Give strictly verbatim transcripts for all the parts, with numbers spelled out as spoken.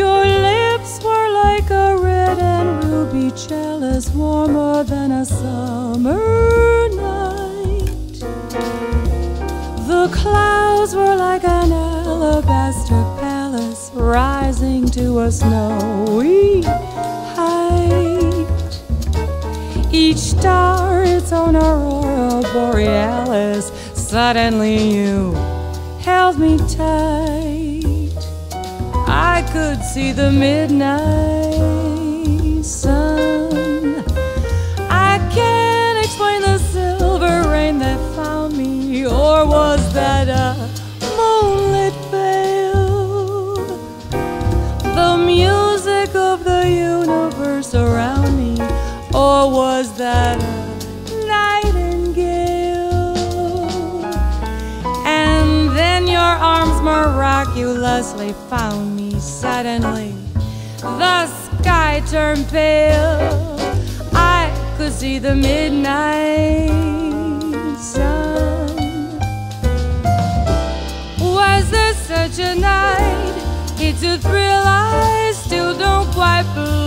Your lips were like a red and ruby chalice, warmer than a summer night. The clouds were like an alabaster palace, rising to a snowy height. Each star its own aurora borealis. Suddenly you held me tight. I could see the midnight sun. I can't explain the silver rain that found me, or was that a moonlit veil? The music of the universe around me, or was that a nightingale? And then your arms miraculously found me. Suddenly the sky turned pale. I could see the midnight sun. Was there such a night? It's a thrill I still don't quite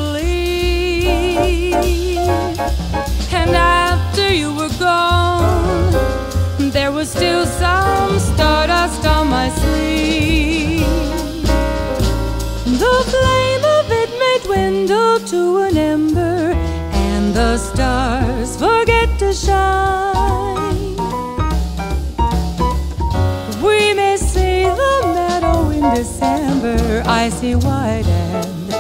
believe. And after you were gone, there was still some stardust on my sleeve. The flame of it may dwindle to an ember, and the stars forget to shine. We may see the meadow in December, icy white and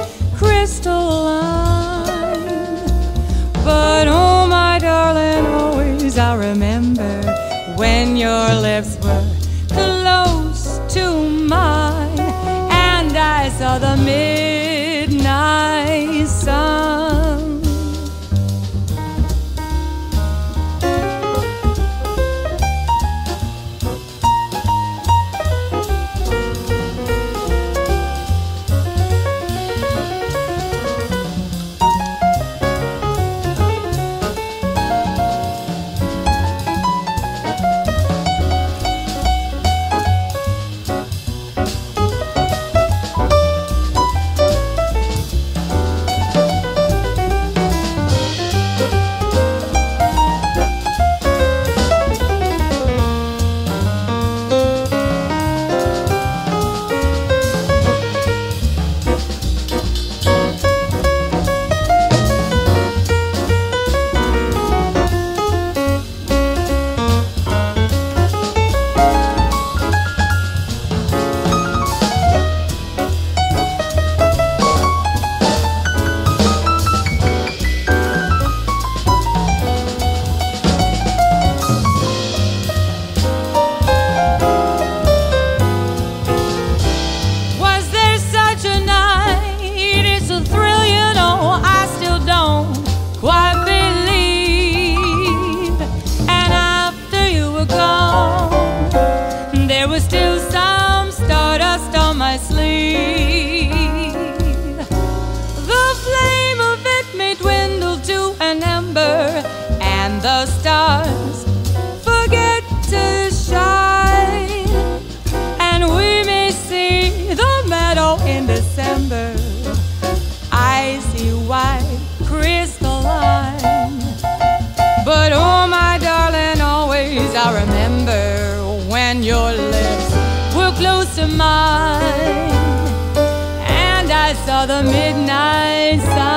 crystalline. But oh my darling, always I'll remember when your lips were close to mine, and I saw the midnight sun. There was still some stardust on my sleeve. The flame of it may dwindle to an ember, and the stars forget to shine. And we may see the meadow in December, icy white, crystalline. But oh my darling, always I remember when your lips were close to mine, and I saw the midnight sun.